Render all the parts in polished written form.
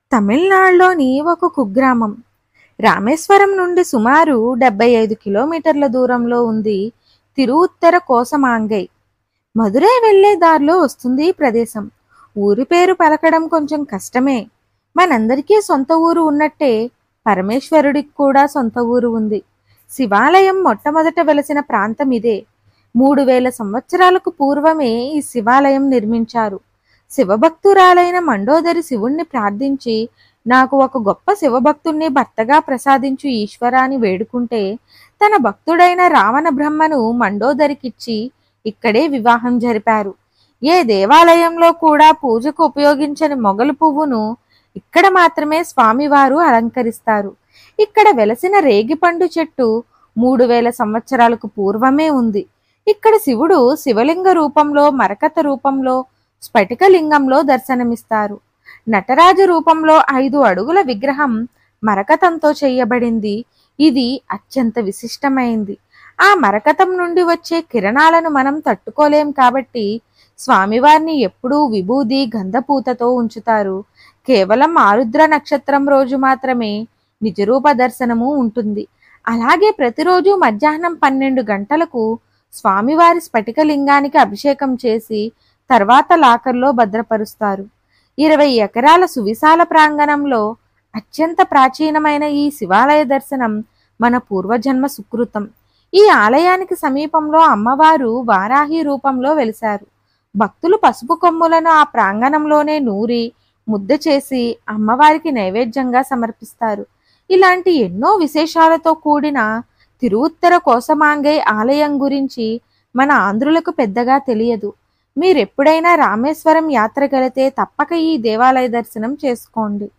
తమిళనాడులోని ఒక కుగ్రామం. రామేశ్వరం నుండి సుమారు 75 కిలోమీటర్ల దూరంలో ఉంది తిరుఉత్తర కోసమాంగై. మదురై వెళ్లే దారిలో వస్తుంది ఈ ప్రదేశం. ఊరి పేరు పలకడం కొంచెం కష్టమే. మనందరికీ సొంత ఊరు ఉన్నట్టే పరమేశ్వరుడికి కూడా సొంత ఊరు ఉంది. శివాలయం మొట్టమొదట వెలసిన ప్రాంతం ఇదే. 3000 సంవత్సరాలకు పూర్వమే ఈ శివాలయం నిర్మించారు. శివభక్తురాలైన మండోదరి శివుణ్ణి ప్రార్థించి, నాకు ఒక గొప్ప శివభక్తుణ్ణి భర్తగా ప్రసాదించు ఈశ్వరాని వేడుకుంటే, తన భక్తుడైన రావణ బ్రహ్మను మండోదరికిచ్చి ఇక్కడే వివాహం జరిపారు. ఏ దేవాలయంలో కూడా పూజకు ఉపయోగించని మొగలు పువ్వును ఇక్కడ మాత్రమే స్వామివారు అలంకరిస్తారు. ఇక్కడ వెలసిన రేగిపండు చెట్టు 3000 సంవత్సరాలకు పూర్వమే ఉంది. ఇక్కడ శివుడు శివలింగ రూపంలో, మరకత రూపంలో, స్ఫటికలింగంలో దర్శనమిస్తారు. నటరాజ రూపంలో 5 అడుగుల విగ్రహం మరకతంతో చేయబడింది. ఇది అత్యంత విశిష్టమైంది. ఆ మరకతం నుండి వచ్చే కిరణాలను మనం తట్టుకోలేం కాబట్టి స్వామివారిని ఎప్పుడూ విభూది గంధపూతతో ఉంచుతారు. కేవలం ఆరుద్ర నక్షత్రం రోజు మాత్రమే నిజరూప దర్శనము ఉంటుంది. అలాగే ప్రతిరోజు మధ్యాహ్నం 12 గంటలకు స్వామివారి స్ఫటికలింగానికి అభిషేకం చేసి తర్వాత లాకర్లో భద్రపరుస్తారు. 20 ఎకరాల సువిశాల ప్రాంగణంలో అత్యంత ప్రాచీనమైన ఈ శివాలయ దర్శనం మన పూర్వజన్మ సుకృతం. ఈ ఆలయానికి సమీపంలో అమ్మవారు వారాహి రూపంలో వెలిశారు. భక్తులు పసుపు కొమ్ములను ఆ ప్రాంగణంలోనే నూరి ముద్ద చేసి అమ్మవారికి నైవేద్యంగా సమర్పిస్తారు. ఇలాంటి ఎన్నో విశేషాలతో కూడిన తిరుఉత్తర కోసమాంగై ఆలయం గురించి మన ఆంధ్రులకు పెద్దగా తెలియదు. మీరెప్పుడైనా రామేశ్వరం యాత్రకెళితే తప్పక ఈ దేవాలయ దర్శనం చేసుకోండి.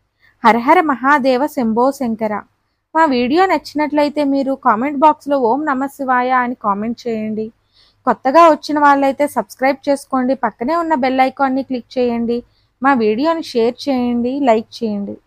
హరహర మహాదేవ శంభో శంకర. మా వీడియో నచ్చినట్లయితే మీరు కామెంట్ బాక్స్లో ఓం నమః శివాయ అని కామెంట్ చేయండి. కొత్తగా వచ్చిన వాళ్ళైతే సబ్స్క్రైబ్ చేసుకోండి. పక్కనే ఉన్న బెల్ ఐకాన్ని క్లిక్ చేయండి. మా వీడియోని షేర్ చేయండి, లైక్ చేయండి.